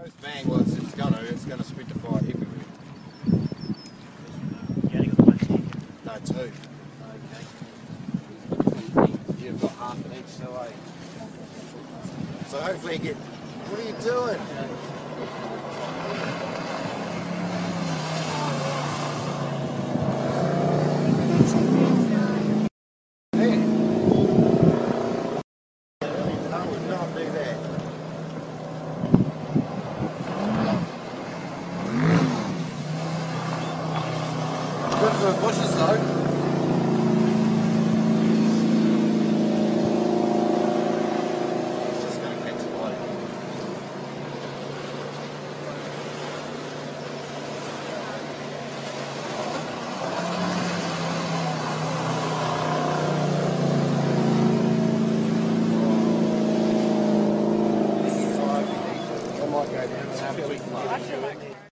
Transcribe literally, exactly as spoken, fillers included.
First bang, well, it's, it's gonna, it's gonna spit the fire everywhere. You only got one tank? No, two. Okay. You've got half an inch, so I. So hopefully you get. What are you doing? Hey. I would not do that. Good for the bushes though. It's just going to catch fire. I might go down and have a quick look.